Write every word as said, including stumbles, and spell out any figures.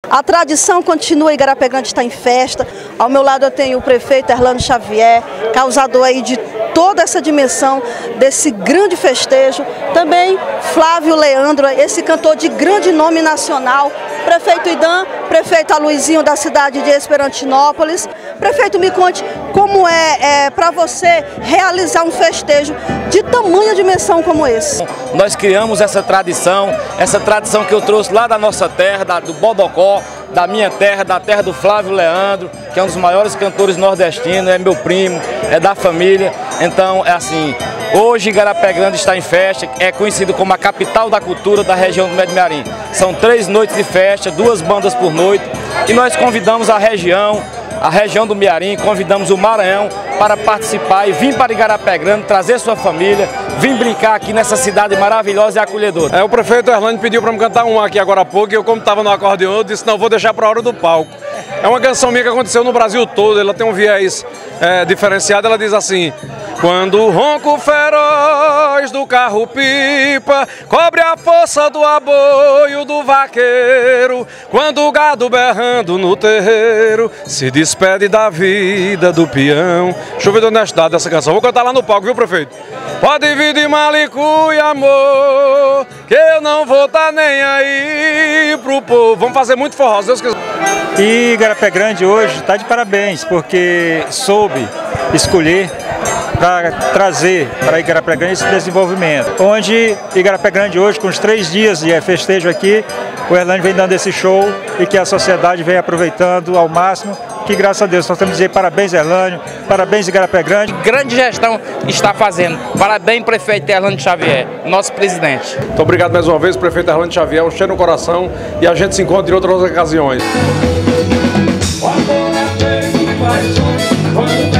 A tradição continua, Igarapé Grande está em festa. Ao meu lado eu tenho o prefeito Erlânio Xavier, causador aí de toda essa dimensão desse grande festejo. Também Flávio Leandro, esse cantor de grande nome nacional. Prefeito Idan, prefeito Aloizinho da cidade de Esperantinópolis. Prefeito, me conte como é, é para você realizar um festejo de tamanha dimensão como esse. Nós criamos essa tradição, essa tradição que eu trouxe lá da nossa terra, da, do Bodocó, da minha terra, da terra do Flávio Leandro, que é um dos maiores cantores nordestinos, é meu primo, é da família. Então, é assim, hoje Igarapé Grande está em festa, é conhecido como a capital da cultura da região do Médio Mearim. São três noites de festa, duas bandas por noite, e nós convidamos a região, a região do Mearim, convidamos o Maranhão para participar e vir para Igarapé Grande, trazer sua família, vir brincar aqui nessa cidade maravilhosa e acolhedora. É, o prefeito Erlânio pediu para me cantar um aqui agora há pouco, e eu, como estava no acordeão, eu disse, não, vou deixar para a hora do palco. É uma canção minha que aconteceu no Brasil todo, ela tem um viés é, diferenciado, ela diz assim: quando o ronco feroz do carro-pipa cobre a força do aboio do vaqueiro, quando o gado berrando no terreiro se despede da vida do peão. Deixa eu ver de honestidade dessa canção, vou cantar lá no palco, viu, prefeito? Pode vir de Malicu e amor, que eu não vou estar nem aí pro povo. Vamos fazer muito forró, se Deus quiser. E Igarapé Grande hoje está de parabéns, porque soube escolher para trazer para Igarapé Grande esse desenvolvimento. Onde Igarapé Grande hoje, com os três dias de festejo aqui, o Erlânio vem dando esse show e que a sociedade vem aproveitando ao máximo. Que graças a Deus nós temos que dizer parabéns, Erlânio, parabéns, Igarapé Grande. Grande gestão está fazendo. Parabéns, prefeito Erlânio Xavier, nosso presidente. Muito obrigado mais uma vez, prefeito Erlânio Xavier, um cheiro no coração, e a gente se encontra em outras ocasiões.